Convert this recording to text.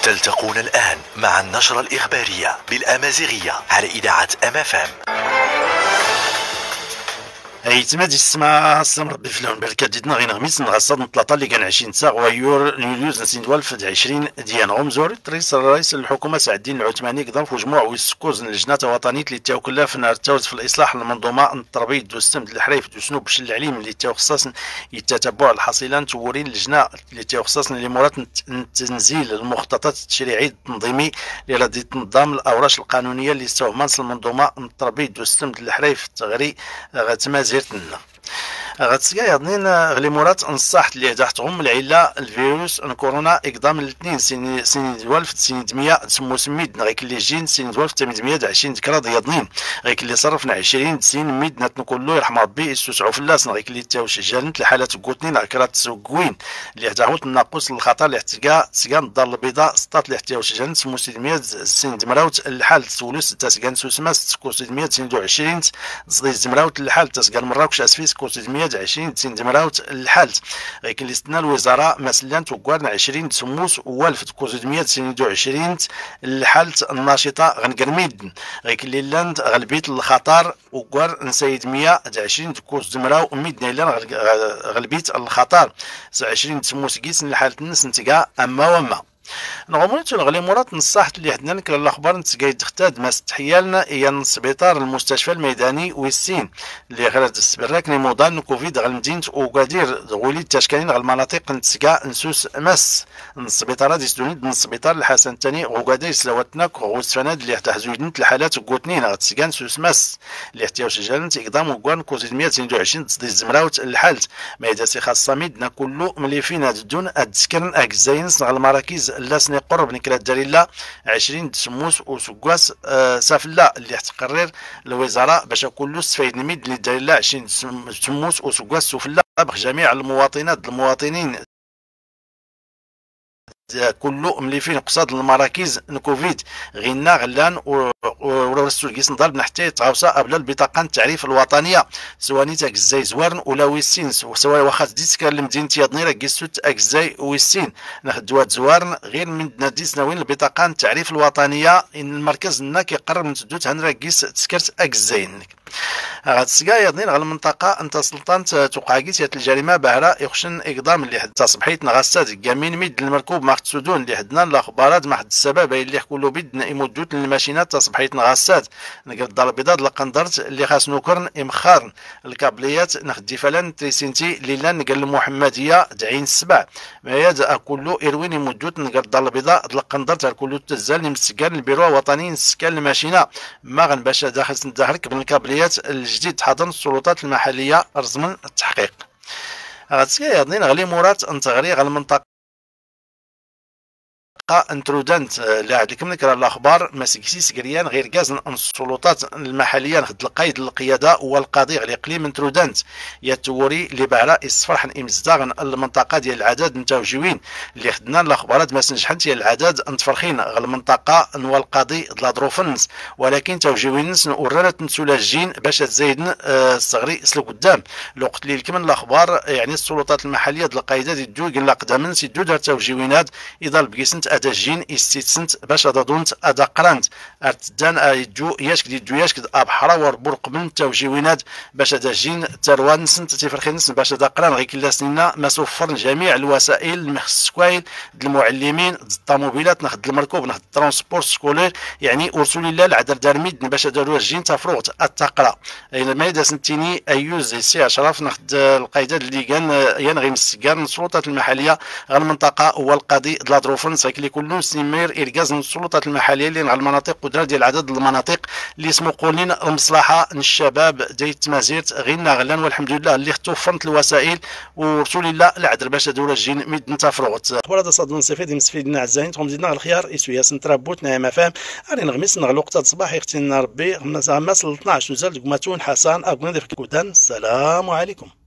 تلتقون الآن مع النشرة الإخبارية بالأمازيغية على إذاعة MFM. ايتمادي السماء السمر ربي فلون بركة ديدنا غير غميس نغصد نطلطا اللي كان 20 ساعة ويور يوليوز نسين والف 20 ديان غمزوري رئيس الحكومة سعد الدين العثماني قدر في مجموع ويسكوز اللجنة الوطنية اللي تاو كلها في نهار التوز في الإصلاح المنظومة التربية دوستمد الحريف دوسنوب باش العليم اللي تاو خصاصا يتتبع الحصيلان تورين اللجنة اللي تاو خصاصا لمرات تنزيل المخططات التشريعية التنظيمي اللي غادي تنظم الأوراش القانونية اللي تاو مانس المنظومة التربية دوستمد الحريف التغري غتمازيرتنا غتسقى يظنين غلي مرات انصحت اللي تحتهم العله الفيروس كورونا اقدام الاثنين سنين 1900 تسمو سميد غيك اللي جين سنين 1820 ذكرى يظنين غيك اللي صرفنا 20 سنين ميد نقولوا يرحم ربي يسوسعوا في اللاس غيك اللي تاو شجالنت الحالات قوتنين كرات تسوقوين اللي تاهوت الناقص الخطر اللي تلقى تسقى الدار البيضاء سطات اللي تاو شجالنت سمو 600 سنين دمراوت الحال تسولوس تسقى نسوسماس تسكو 622 تصدي زمراوت الحال تسقى مراكش اسفيس كو 620 سين دمراوت الحال غيك اللي استنى الوزاره مثلا توقعنا 20 سموس و1000 622 الحال الناشطه غنقرميد غيك اللي لاند غلبيت الخطر وقار نسيد 120 كوس دمراو 100 نيلان غلبيت الخطر 20 سموس كيس الحاله الناس نتقى اما وما نغمونيتو الغلي مرات نصحت اللي عندنا نكر الاخبار نتسقاي تختاد ما استحيالنا هي السبيطار المستشفى الميداني ويسين اللي غير السبراك نموضان كوفيد غير مدينه وقادير غولي تشكالين غير المناطق نتسقا نسوس مس السبيطارات يسدونيد من السبيطار الحسن الثاني وقادير سلواتناك وغوستفناد اللي تحزويدنت الحالات قوتنين غتسقا نسوس مس اللي احتياج سجلنت اقدام وقوان كوزيد 122 تصدي الزمراوت الحالت ما يداسي خاصه ميدنا كله مليفين دون ادسكرن اكزاينس غير المراكز اللاسني قرب نكرا الدليلة 20 سموس وسكواس سافلا اللي تقرر الوزاره باش كله استفيد نميد للدليلة 20 سموس وسكواس سفلا باش جميع المواطنين كله مليفين قصاد المراكز نكوفيد غينا غلان ورسول كيس نضرب نحتي تعاوسا قبل البطاقه التعريف الوطنيه سواء تاك الزاي زوارن ولا ويسين سواء واخا تديت لمدينه يضنيره كيسوت اكزاي ويسين ناخذ زوارن غير من ناديس ناوين البطاقه التعريف الوطنيه ان المركز لنا كيقرب من تدوت هنرا كيس تسكرت اكزاين غتسقى يضنين على المنطقه انت سلطان تقاقيت الجريمه بهرا يخشن اقدام اللي حتى صبحيت نغسات كامين ميد المركوب ما تسودون اللي حدنا الاخبارات ما حد السبب اللي كله بدنا يمدوت الماشينات تصبحيت نغسات نقدر الدار البيضاء لقندرت اللي خاص نكرن امخارن الكابليات نخدي فلان تريسنتي ليلا نقل المحمديه دعين السبع ما يد كله اروين يمدوت نقدر الدار البيضاء لقندرت كله تزال مسكان البيرو الوطني سكان الماشينه ما غنباش داخل ندهرك بالكابليات الجديد حضن السلطات المحليه رزمن التحقيق غتسيا يضنين غلي مرات انتغري غير المنطقه انترودنت اللي عاد لكم نكرا الاخبار مسكسي سكريان غير غاز السلطات المحليه نخد القيد القياده والقاضي الاقليم انترودنت يتوري اللي بعرا يصفرح امزداغن المنطقه ديال العدد متوجوين اللي خدنا الاخبارات ما سنجحنت ديال العدد انتفرخين غير المنطقه والقاضي دلا ظروفنس ولكن توجوين ورانت نسولاجين باش تزيدن الصغري سلو قدام الوقت اللي لكم الاخبار يعني السلطات المحليه ديال القايده يدو قال قدامن سيدو دار توجيوينات اذا بقيسنت جين استيتسنت باش دونت ادا قرانت ارتدان يجو ياشك ابحرا وربرق من التوجيوينات باش جين تروان سنت تفرخين باش دا قران غير كلا سنينا ما سوفر جميع الوسائل المخسكوين المعلمين الطوموبيلات ناخذ المركوب ناخذ الترونسبور سكولير يعني ارسل الله العذر دارميد باش داروا الجين تفروت التقرا ما يدا سنتيني ايوز سي اشرف ناخذ القايده اللي كان ينغي مسكان السلطات المحليه غير المنطقه والقاضي دلا دروفن اللي كله سيمير إرجاز من السلطات المحلية اللي على المناطق قدرة ديال عدد المناطق اللي اسمو قولين المصلحة الشباب ديال التمازيرت غينا غلان والحمد لله اللي توفرت الوسائل ورسول الله العذر باش دورة الجين ميد نتفرغت أخبار هذا صاد نستفيد مستفيدنا عزاين تهم زيدنا الخيار إسويا سنترابوت نعم فاهم أري نغمس نغ الوقت الصباح يختنا ربي غمس 12 نزل قماتون حسن أبغى ندير السلام عليكم.